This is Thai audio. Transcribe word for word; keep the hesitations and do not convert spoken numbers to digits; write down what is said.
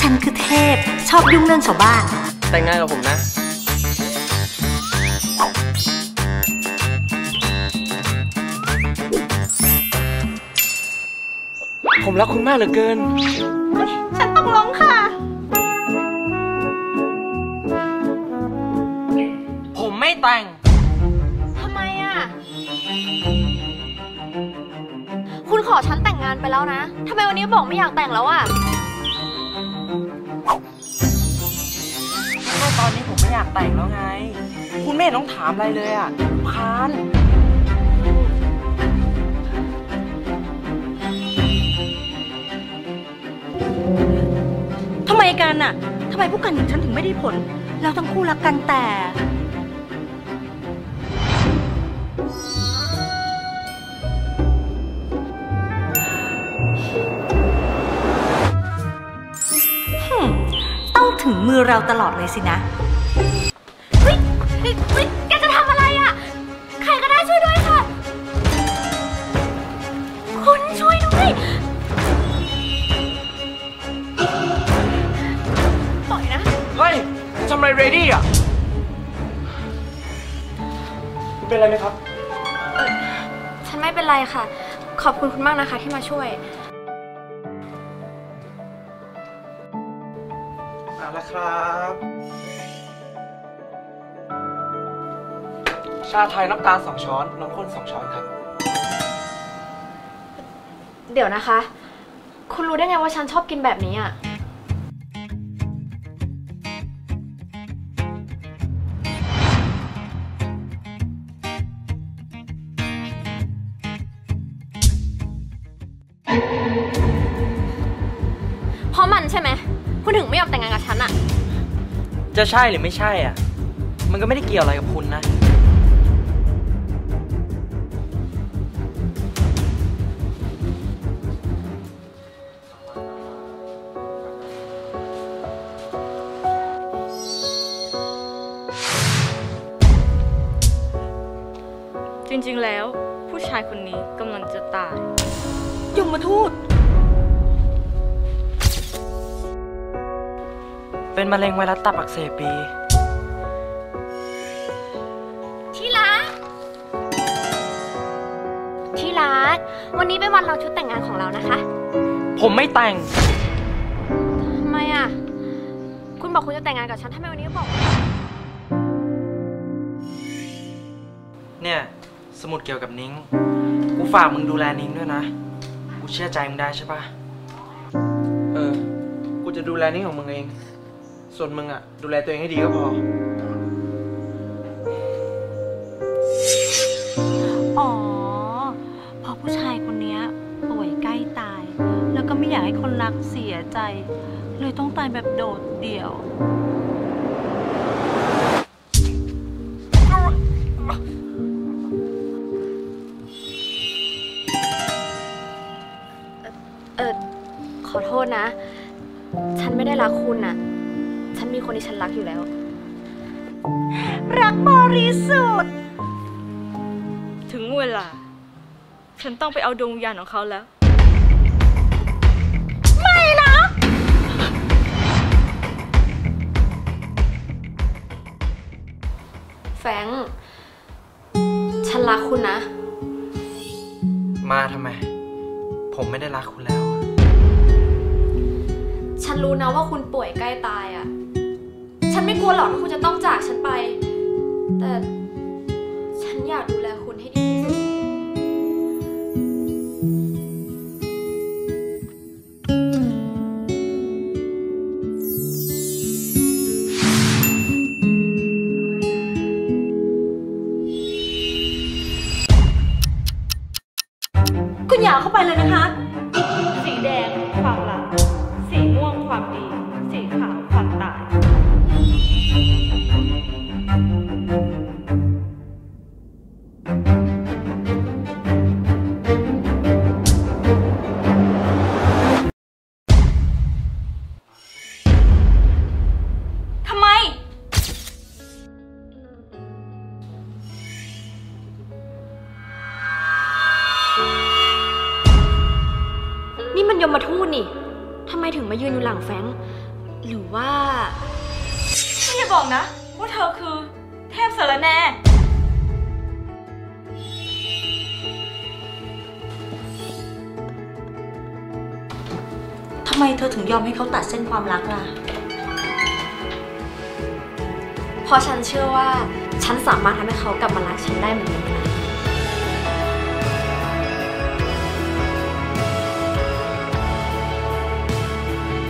ฉันคือเทพชอบยุ่งเรื่องชาวบ้านแต่งงานกับผมนะผมรักคุณมากเหลือเกินฉันต้องร้องค่ะผมไม่แต่งทำไมอ่ะคุณขอฉันแต่งงานไปแล้วนะทำไมวันนี้บอกไม่อยากแต่งแล้วอ่ะก็ตอนนี้ผมไม่อยากแต่งแล้วไงคุณไม่ต้องถามอะไรเลยอ่ะพานทำไมกันน่ะทำไมพวกกันอย่างฉันถึงไม่ได้ผลเราทั้งคู่รักกันแต่ต้องถึงมือเราตลอดเลยสินะเฮ้ยเฮ้ยแกจะทำอะไรอ่ะใครก็ได้ช่วยด้วยค่ะคุณช่วยด้วยปล่อยนะเฮ้ยทำไรเรดี้อ่ะเป็นอะไรไหมครับเออฉันไม่เป็นไรค่ะขอบคุณคุณมากนะคะที่มาช่วยมาแล้วครับชาไทยน้ำตาลสองช้อนนมข้นสองช้อนครับเดี๋ยวนะคะคุณรู้ได้ไงว่าฉันชอบกินแบบนี้อ่ะเพราะมันใช่ไหมคุณถึงไม่ยอมแต่งงานกับฉันอ่ะจะใช่หรือไม่ใช่อ่ะมันก็ไม่ได้เกี่ยวอะไรกับคุณนะจริงๆแล้วผู้ชายคนนี้กำลังจะตายยมทูตเป็นมะเร็งไวรัสตับอักเสบบีที่รักที่รักวันนี้เป็นวันเราชุดแต่งงานของเรานะคะผมไม่แต่งทำไมอ่ะคุณบอกคุณจะแต่งงานกับฉันทำไมวันนี้บอกเนี่ยสมุดเกี่ยวกับนิ้งกูฝากมึงดูแลนิ้งด้วยนะกูเชื่อใจมึงได้ใช่ปะเออกูจะดูแลนิ้งของมึงเองส่วนมึงอ่ะดูแลตัวเองให้ดีก็พออ๋อพอผู้ชายคนนี้ป่วยใกล้ตายแล้วก็ไม่อยากให้คนรักเสียใจเลยต้องตายแบบโดดเดี่ยวเออขอโทษนะฉันไม่ได้รักคุณน่ะฉันมีคนที่ฉันรักอยู่แล้วรักบริสุทธิ์ถึงเวลาฉันต้องไปเอาดวงวิญญาณของเขาแล้วไม่นะแฟรงค์ฉันรักคุณนะมาทำไมผมไม่ได้รักคุณแล้วฉันรู้นะว่าคุณป่วยใกล้ตายอ่ะฉันไม่กลัวหรอกที่คุณจะต้องจากฉันไปแต่ฉันอยากดูแลคุณให้ดีที่สุดคุณอย่าเข้าไปเลยนะคะสีแดงความรักสีม่วงความดีสีขาวความตายทำไมนี่มันยมทูตนี่ทำไมถึงมายืนอยู่หลังแฟรงค์หรือว่าไม่อย่าบอกนะว่าเธอคือเทพสารแน่ทำไมเธอถึงยอมให้เขาตัดเส้นความรักล่ะเพราะฉันเชื่อว่าฉันสามารถทำให้เขากลับมารักฉันได้เหมือนเดิม